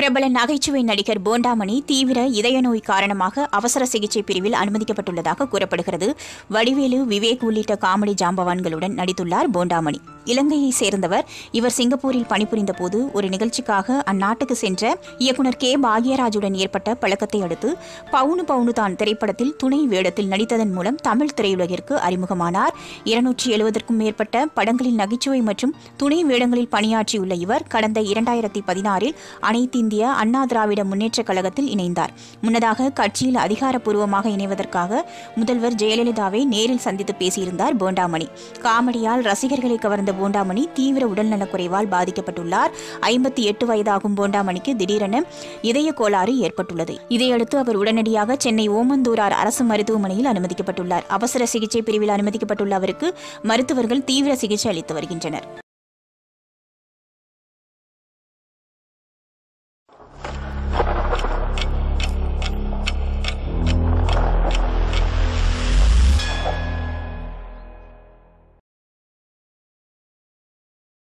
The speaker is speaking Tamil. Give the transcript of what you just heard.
பிரபல நகைச்சுவை நடிகர் போண்டாமணி தீவிர இதய நோய் காரணமாக அவசர சிகிச்சை பிரிவில் அனுமதிக்கப்பட்டுள்ளதாக கூறப்படுகிறது. வடிவேலு, விவேக் உள்ளிட்ட காமெடி ஜாம்பவான்களுடன் நடித்துள்ளார் போண்டாமணி. இலங்கையை சேர்ந்தவர். இவர் சிங்கப்பூரில் பணிபுரிந்த போது ஒரு நிகழ்ச்சிக்காக அந்நாட்டுக்கு சென்ற இயக்குநர் கே. பாக்யராஜுடன் ஏற்பட்ட பழக்கத்தை அடுத்து பவுனு பவுனு தான் திரைப்படத்தில் துணை வேடத்தில் நடித்ததன் மூலம் தமிழ் திரையுலகிற்கு அறிமுகமானார். 270க்கும் மேற்பட்ட படங்களில் நகைச்சுவை மற்றும் துணை வேடங்களில் பணியாற்றியுள்ள இவர் கடந்த 2016இல் அனைத்து இந்திய அண்ணா திராவிட முன்னேற்றக் கழகத்தில் இணைந்தார். முன்னதாக கட்சியில் அதிகாரப்பூர்வமாக இணைவதற்காக முதல்வர் ஜெயலலிதாவை நேரில் சந்தித்து பேசியிருந்தார் போண்டாமணி. காமெடியால் ரசிகர்களை கவர்ந்த போண்டாமணி தீவிர உடல்நலக்குறைவால் பாதிக்கப்பட்டுள்ளார். 58 வயதாகும் போண்டாமணிக்கு திடீரென இதய கோளாறு ஏற்பட்டுள்ளது. இதையடுத்து அவர் உடனடியாக சென்னை ஓமந்தூரார் அரசு மருத்துவமனையில் அனுமதிக்கப்பட்டுள்ளார். அவசர சிகிச்சை பிரிவில் அனுமதிக்கப்பட்டுள்ள அவருக்கு மருத்துவர்கள் தீவிர சிகிச்சை அளித்து வருகின்றனர்.